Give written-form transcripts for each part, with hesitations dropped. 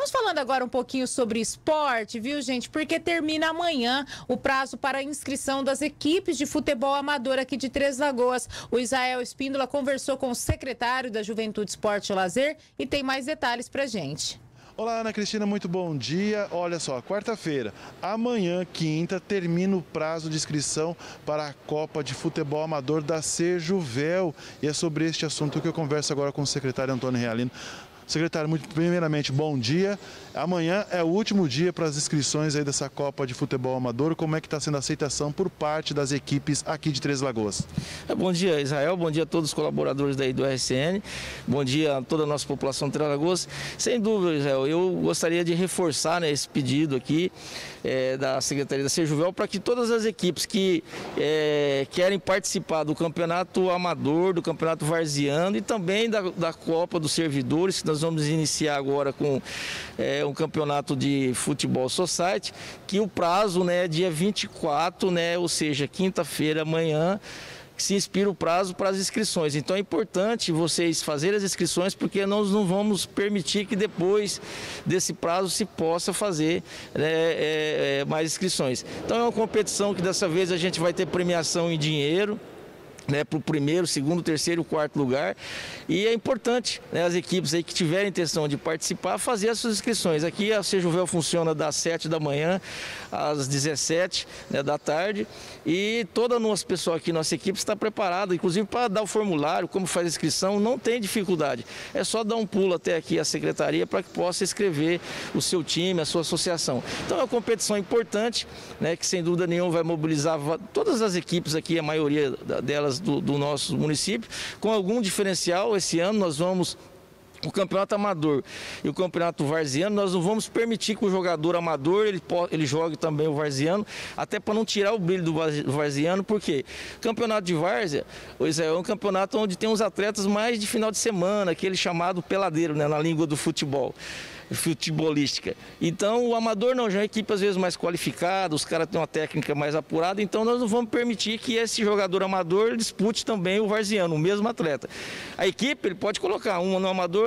Vamos falando agora um pouquinho sobre esporte, viu, gente? Porque termina amanhã o prazo para a inscrição das equipes de futebol amador aqui de Três Lagoas. O Israel Espíndola conversou com o secretário da Juventude, Esporte e Lazer e tem mais detalhes pra gente. Olá, Ana Cristina, muito bom dia. Olha só, quarta-feira, amanhã, quinta, termina o prazo de inscrição para a Copa de Futebol Amador da Sejuvel. E é sobre este assunto que eu converso agora com o secretário Antônio Realino. Secretário, muito primeiramente, bom dia. Amanhã é o último dia para as inscrições aí dessa Copa de Futebol Amador. Como é que está sendo a aceitação por parte das equipes aqui de Três Lagoas? Bom dia, Israel. Bom dia a todos os colaboradores daí do RCN. Bom dia a toda a nossa população de Três Lagoas. Sem dúvida, Israel, eu gostaria de reforçar, né, esse pedido aqui da Secretaria da Sejuvel para que todas as equipes que querem participar do Campeonato Amador, do Campeonato Varziano e também da Copa dos Servidores, que nós vamos iniciar agora com um campeonato de futebol society, que o prazo, né, é dia 24, né, ou seja, quinta-feira, amanhã, se expira o prazo para as inscrições. Então é importante vocês fazerem as inscrições, porque nós não vamos permitir que depois desse prazo se possa fazer mais inscrições. Então é uma competição que dessa vez a gente vai ter premiação em dinheiro, né, para o primeiro, segundo, terceiro, quarto lugar, e é importante, né, as equipes aí que tiverem intenção de participar fazer as suas inscrições. Aqui a Sejuvel funciona das 7 da manhã às 17, né, da tarde, e toda a nossa pessoal aqui, nossa equipe está preparada, inclusive para dar o formulário, como faz a inscrição, não tem dificuldade, é só dar um pulo até aqui a secretaria para que possa inscrever o seu time, a sua associação. Então é uma competição importante, né, que sem dúvida nenhuma vai mobilizar todas as equipes aqui, a maioria delas do nosso município, com algum diferencial. Esse ano nós vamos, o campeonato amador e o campeonato varziano, nós não vamos permitir que o jogador amador ele jogue também o varziano, até para não tirar o brilho do varziano, porque o campeonato de várzea é um campeonato onde tem uns atletas mais de final de semana, aquele chamado peladeiro, né, na língua do futebol, futebolística. Então o amador não, já é uma equipe às vezes mais qualificada, os caras têm uma técnica mais apurada, então nós não vamos permitir que esse jogador amador dispute também o varziano, o mesmo atleta. A equipe ele pode colocar uma no amador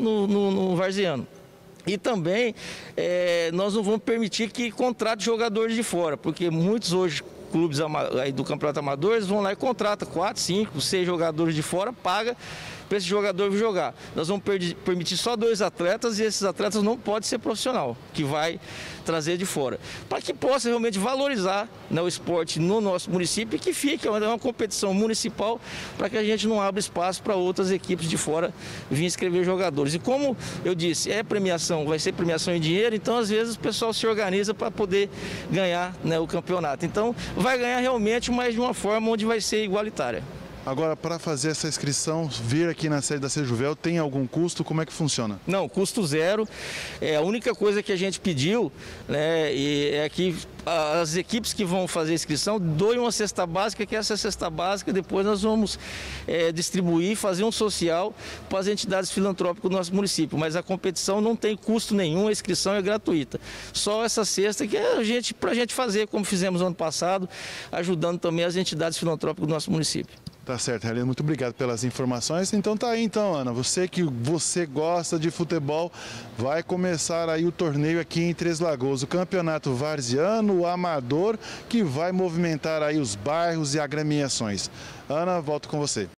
no varziano. E também nós não vamos permitir que contrate jogadores de fora, porque muitos hoje clubes aí do campeonato amador, eles vão lá e contratam 4, 5, 6 jogadores de fora, paga para esse jogador vir jogar. Nós vamos permitir só 2 atletas e esses atletas não podem ser profissional, que vai trazer de fora. Para que possa realmente valorizar, né, o esporte no nosso município e que fique uma competição municipal para que a gente não abra espaço para outras equipes de fora vir inscrever jogadores. E como eu disse, premiação, vai ser premiação em dinheiro, então às vezes o pessoal se organiza para poder ganhar, né, o campeonato. Então vai ganhar realmente, mas de uma forma onde vai ser igualitária. Agora, para fazer essa inscrição, vir aqui na sede da Sejuvel, tem algum custo? Como é que funciona? Não, custo zero. A única coisa que a gente pediu, né, é que as equipes que vão fazer a inscrição doem uma cesta básica, que essa cesta básica depois nós vamos distribuir, fazer um social para as entidades filantrópicas do nosso município. Mas a competição não tem custo nenhum, a inscrição é gratuita. Só essa cesta que é para a gente fazer, como fizemos ano passado, ajudando também as entidades filantrópicas do nosso município. Tá certo, Helena, muito obrigado pelas informações. Então tá aí, então, Ana, você gosta de futebol, vai começar aí o torneio aqui em Três Lagoas, o campeonato varziano, o amador, que vai movimentar aí os bairros e agremiações. Ana, volto com você.